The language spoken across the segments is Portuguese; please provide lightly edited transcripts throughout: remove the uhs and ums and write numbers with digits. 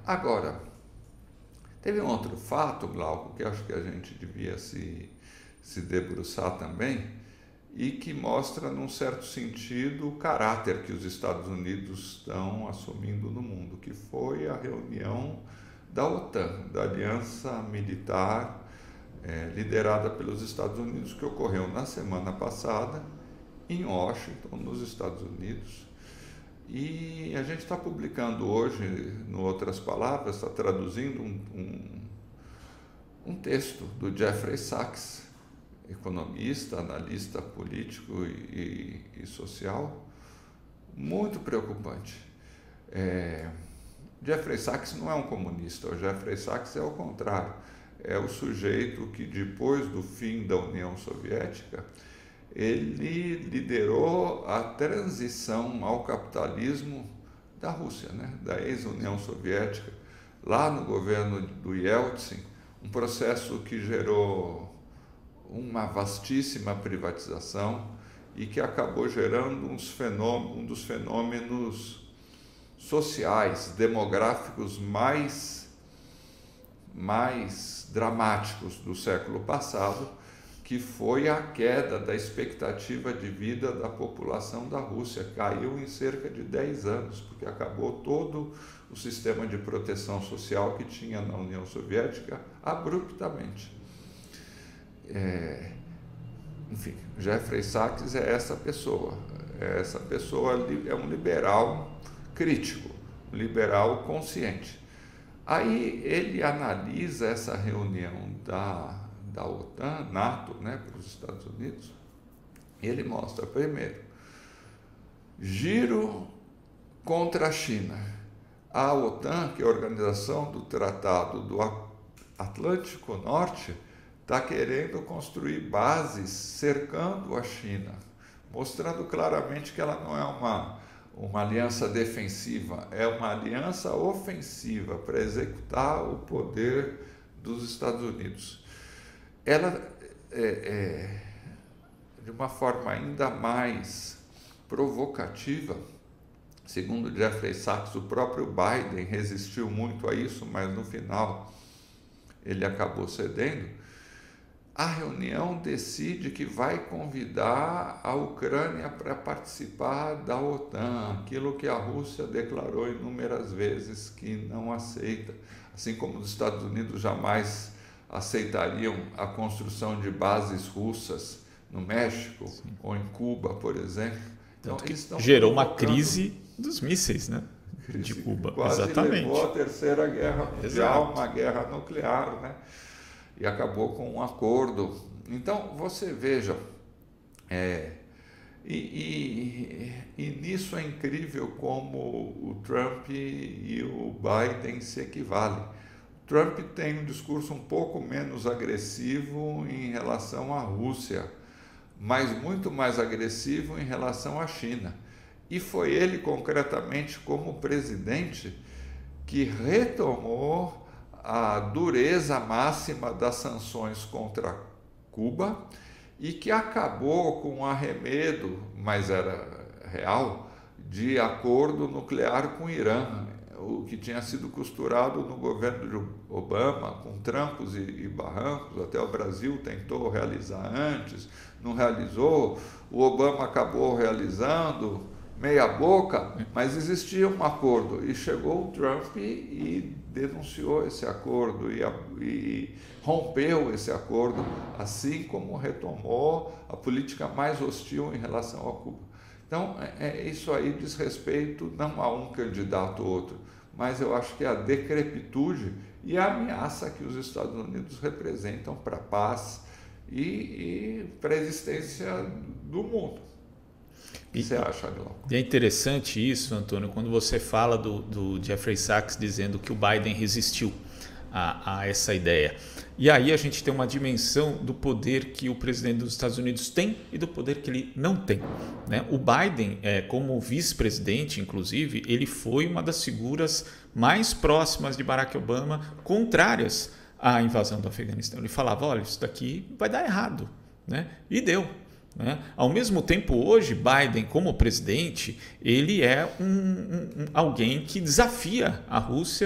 Agora, teve um outro fato, Glauco, que acho que a gente devia se debruçar também, e que mostra, num certo sentido, o caráter que os Estados Unidos estão assumindo no mundo, que foi a reunião da OTAN, da Aliança Militar liderada pelos Estados Unidos, que ocorreu na semana passada em Washington, nos Estados Unidos. E a gente está publicando hoje, no Outras Palavras, está traduzindo um texto do Jeffrey Sachs, economista, analista político e social, muito preocupante. Jeffrey Sachs não é um comunista, o Jeffrey Sachs é o contrário. É o sujeito que, depois do fim da União Soviética, ele liderou a transição ao capitalismo da Rússia, né? Da ex-União Soviética, lá no governo do Yeltsin, um processo que gerou uma vastíssima privatização e que acabou gerando um dos fenômenos sociais, demográficos mais dramáticos do século passado, que foi a queda da expectativa de vida da população da Rússia. Caiu em cerca de 10 anos, porque acabou todo o sistema de proteção social que tinha na União Soviética abruptamente. Enfim, Jeffrey Sachs é essa pessoa. Essa pessoa é um liberal crítico, um liberal consciente. Aí ele analisa essa reunião da OTAN, NATO, né, para os Estados Unidos, e ele mostra, primeiro, giro contra a China. A OTAN, que é a Organização do Tratado do Atlântico Norte, está querendo construir bases cercando a China, mostrando claramente que ela não é uma aliança defensiva, é uma aliança ofensiva para executar o poder dos Estados Unidos. Ela, de uma forma ainda mais provocativa, segundo Jeffrey Sachs, o próprio Biden resistiu muito a isso, mas no final ele acabou cedendo. A reunião decide que vai convidar a Ucrânia para participar da OTAN, aquilo que a Rússia declarou inúmeras vezes que não aceita, assim como os Estados Unidos jamais aceitariam a construção de bases russas no México, sim, ou em Cuba, por exemplo. Então, eles estão gerou uma crise dos mísseis, né? De Cuba. Quase exatamente. Levou à Terceira Guerra Mundial, uma guerra nuclear, né? E acabou com um acordo. Então, você veja, nisso é incrível como o Trump e o Biden se equivalem. Trump tem um discurso um pouco menos agressivo em relação à Rússia, mas muito mais agressivo em relação à China. E foi ele, concretamente, como presidente, que retomou a dureza máxima das sanções contra Cuba e que acabou com um arremedo, mas era real, de acordo nuclear com o Irã, o que tinha sido costurado no governo de Obama, com trancos e barrancos. Até o Brasil tentou realizar antes, não realizou, o Obama acabou realizando, meia boca, mas existia um acordo, e chegou o Trump e denunciou esse acordo e rompeu esse acordo, assim como retomou a política mais hostil em relação a Cuba. Então, isso aí diz respeito não a um candidato ou outro, mas eu acho que é a decrepitude e a ameaça que os Estados Unidos representam para a paz e para a existência do mundo. O que você acha, Adilão? E é interessante isso, Antônio, quando você fala do Jeffrey Sachs dizendo que o Biden resistiu a essa ideia. E aí a gente tem uma dimensão do poder que o presidente dos Estados Unidos tem e do poder que ele não tem, né? O Biden, como vice-presidente, inclusive, ele foi uma das figuras mais próximas de Barack Obama, contrárias à invasão do Afeganistão. Ele falava, olha, isso daqui vai dar errado, né? E deu. Né? Ao mesmo tempo, hoje, Biden, como presidente, ele é alguém que desafia a Rússia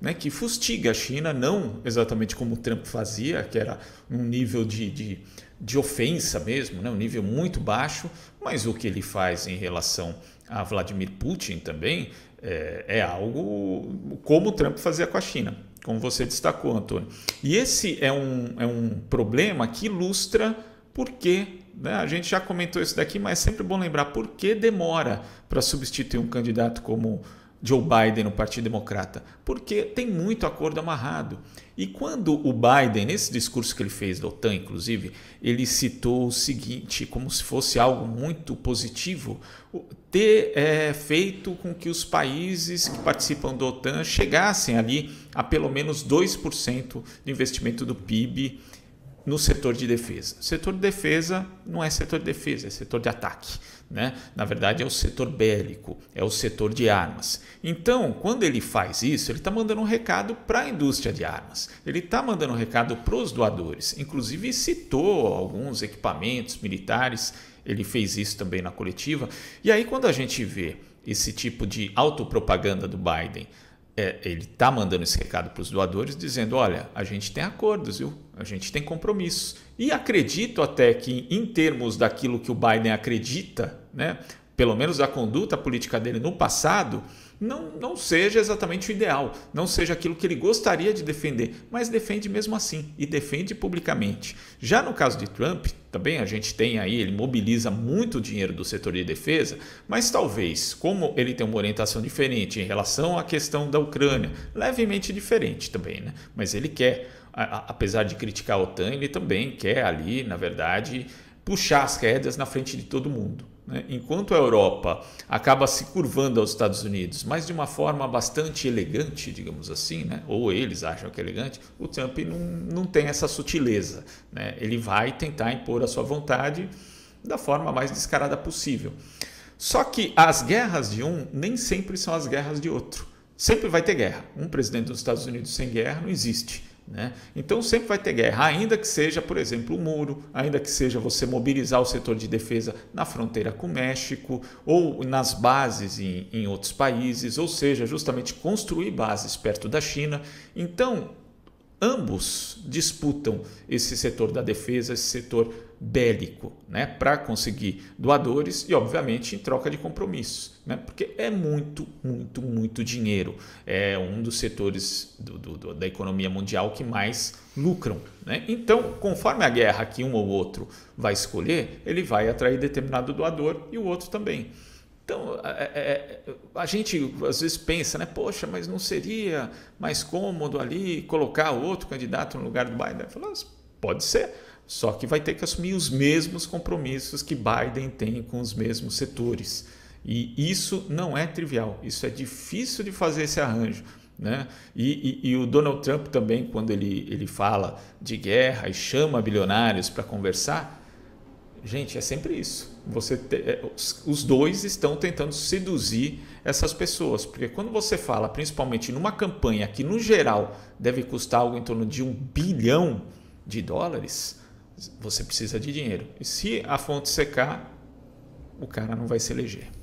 né, que fustiga a China, não exatamente como o Trump fazia, que era um nível de ofensa mesmo, né, um nível muito baixo, mas o que ele faz em relação a Vladimir Putin também é algo como o Trump fazia com a China, como você destacou, Antônio. E esse é um problema que ilustra por que, né, a gente já comentou isso daqui, mas é sempre bom lembrar por que demora para substituir um candidato como Joe Biden no Partido Democrata, porque tem muito acordo amarrado. E quando o Biden, nesse discurso que ele fez da OTAN, inclusive, ele citou o seguinte, como se fosse algo muito positivo, ter feito com que os países que participam da OTAN chegassem ali a pelo menos 2% de investimento do PIB no setor de defesa. O setor de defesa não é setor de defesa, é setor de ataque, né? Na verdade, é o setor bélico, é o setor de armas. Então, quando ele faz isso, ele está mandando um recado para a indústria de armas. Ele está mandando um recado para os doadores. Inclusive, citou alguns equipamentos militares. Ele fez isso também na coletiva. E aí, quando a gente vê esse tipo de autopropaganda do Biden, ele está mandando esse recado para os doadores, dizendo, olha, a gente tem acordos, viu? A gente tem compromissos. E acredito até que, em termos daquilo que o Biden acredita, né, pelo menos a conduta política dele no passado, não seja exatamente o ideal, não seja aquilo que ele gostaria de defender, mas defende mesmo assim e defende publicamente. Já no caso de Trump, também a gente tem aí, ele mobiliza muito dinheiro do setor de defesa, mas talvez, como ele tem uma orientação diferente em relação à questão da Ucrânia, levemente diferente também, né? Mas ele quer, apesar de criticar a OTAN, ele também quer ali, na verdade, puxar as rédeas na frente de todo mundo. Enquanto a Europa acaba se curvando aos Estados Unidos, mas de uma forma bastante elegante, digamos assim, né? Ou eles acham que é elegante, o Trump não tem essa sutileza, né? Ele vai tentar impor a sua vontade da forma mais descarada possível. Só que as guerras de um nem sempre são as guerras de outro. Sempre vai ter guerra. Um presidente dos Estados Unidos sem guerra não existe, né? Então sempre vai ter guerra, ainda que seja, por exemplo, o muro, ainda que seja você mobilizar o setor de defesa na fronteira com o México ou nas bases em outros países, ou seja, justamente construir bases perto da China. Então, ambos disputam esse setor da defesa, esse setor bélico, né, para conseguir doadores e, obviamente, em troca de compromissos, né, porque é muito, muito, muito dinheiro. É um dos setores da economia mundial que mais lucram, né? Então, conforme a guerra que um ou outro vai escolher, ele vai atrair determinado doador e o outro também. Então, a gente às vezes pensa, né? Poxa, mas não seria mais cômodo ali colocar outro candidato no lugar do Biden? Falo, pode ser, só que vai ter que assumir os mesmos compromissos que Biden tem com os mesmos setores. E isso não é trivial, isso é difícil de fazer esse arranjo, né? E o Donald Trump também, quando ele fala de guerra e chama bilionários para conversar, gente, é sempre isso. Os dois estão tentando seduzir essas pessoas, porque quando você fala, principalmente numa campanha que no geral deve custar algo em torno de $1 bilhão, você precisa de dinheiro. E se a fonte secar, o cara não vai se eleger.